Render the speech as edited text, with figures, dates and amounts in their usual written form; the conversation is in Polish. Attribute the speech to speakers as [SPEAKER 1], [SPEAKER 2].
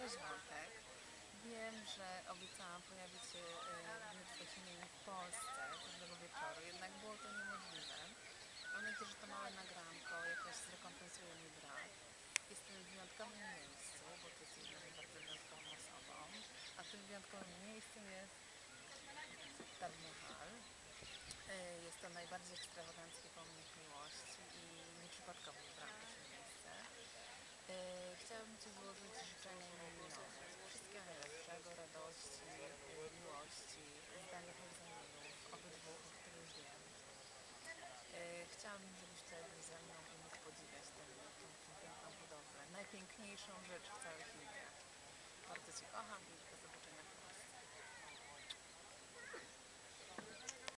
[SPEAKER 1] Cześć Wojtek. Wiem, że obiecałam pojawić się w dniu Twoich imienia w Polsce pewnego wieczoru, jednak było to niemożliwe. Mam nadzieję, że to małe nagranko jakoś zrekompensuje mi brak. Jestem w wyjątkowym miejscu, bo Ty jesteś dla mnie bardzo wyjątkową osobą, a tym wyjątkowym miejscem jest Taj Mahal. Jest to najbardziej ekstrawagancki pomnik miłości i nieprzypadkowo wybrałam to miejsce. Chciałabym Ci złożyć życzenia imieninowe. Wszystkiego najlepszego, radości, miłości, zdanych egzaminów, obydwu, o których wiem. Chciałabym, żebyś tutaj był ze mną i mógł podziwiać tę piękną budowlę. Najpiękniejszą rzecz w całej Chinach. Bardzo Cię kocham i do zobaczenia